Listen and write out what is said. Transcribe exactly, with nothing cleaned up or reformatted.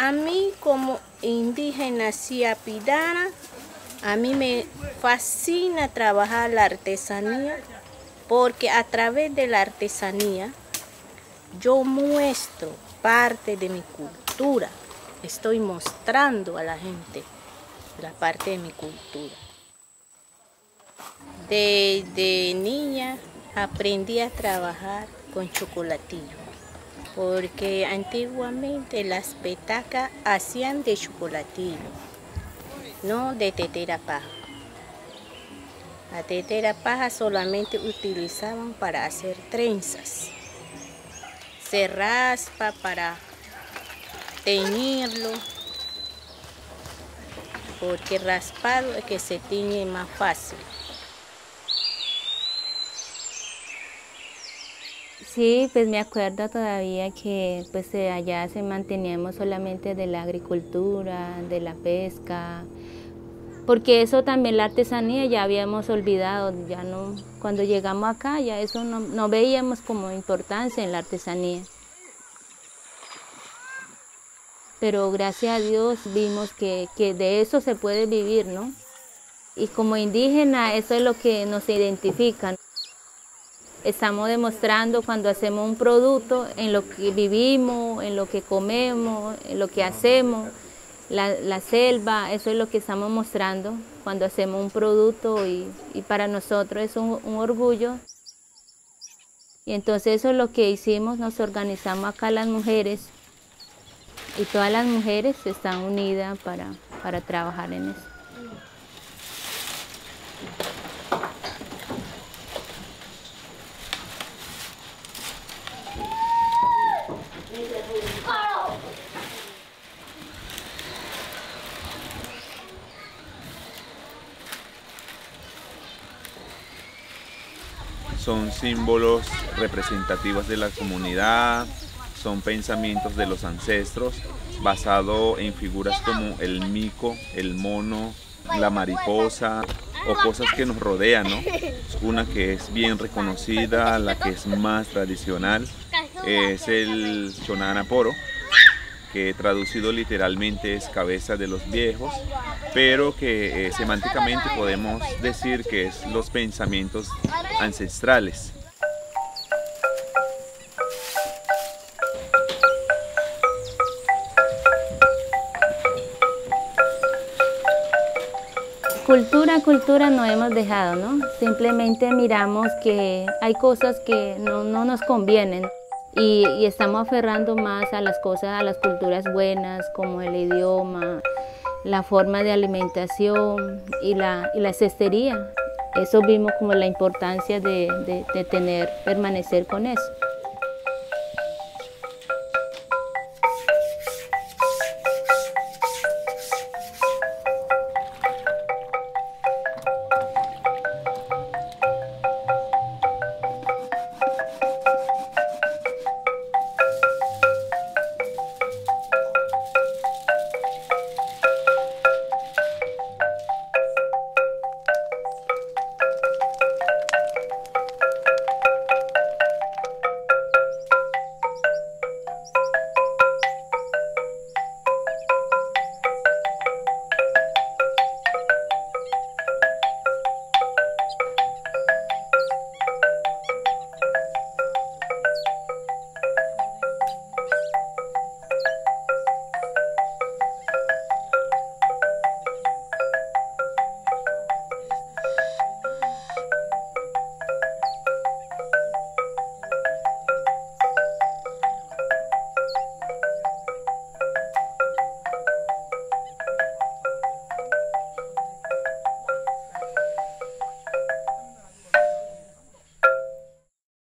A mí como indígena siapidana, a mí me fascina trabajar la artesanía porque a través de la artesanía yo muestro parte de mi cultura. Estoy mostrando a la gente la parte de mi cultura. Desde niña aprendí a trabajar con chocolatillo, porque antiguamente las petacas hacían de chocolatillo, no de tetera paja. La tetera paja solamente utilizaban para hacer trenzas. Se raspa para teñirlo, porque raspado es que se tiñe más fácil. Sí, pues me acuerdo todavía que pues allá se manteníamos solamente de la agricultura, de la pesca, porque eso también la artesanía ya habíamos olvidado, ya no, cuando llegamos acá ya eso no, no veíamos como importancia en la artesanía. Pero gracias a Dios vimos que, que de eso se puede vivir, ¿no? Y como indígena eso es lo que nos identifica. Estamos demostrando cuando hacemos un producto en lo que vivimos, en lo que comemos, en lo que hacemos, la, la selva, eso es lo que estamos mostrando cuando hacemos un producto y, y para nosotros es un, un orgullo. Y entonces eso es lo que hicimos, nos organizamos acá las mujeres y todas las mujeres están unidas para, para trabajar en eso. Son símbolos representativos de la comunidad, son pensamientos de los ancestros basados en figuras como el mico, el mono, la mariposa o cosas que nos rodean, ¿no? Una que es bien reconocida, la que es más tradicional, es el Chonanaporo, que traducido literalmente es cabeza de los viejos, pero que eh, semánticamente podemos decir que es los pensamientos ancestrales. Cultura, cultura no hemos dejado, ¿no? Simplemente miramos que hay cosas que no, no nos convienen y, y estamos aferrando más a las cosas, a las culturas buenas, como el idioma, la forma de alimentación y la, y la cestería. Eso vimos como la importancia de, de, de tener, permanecer con eso.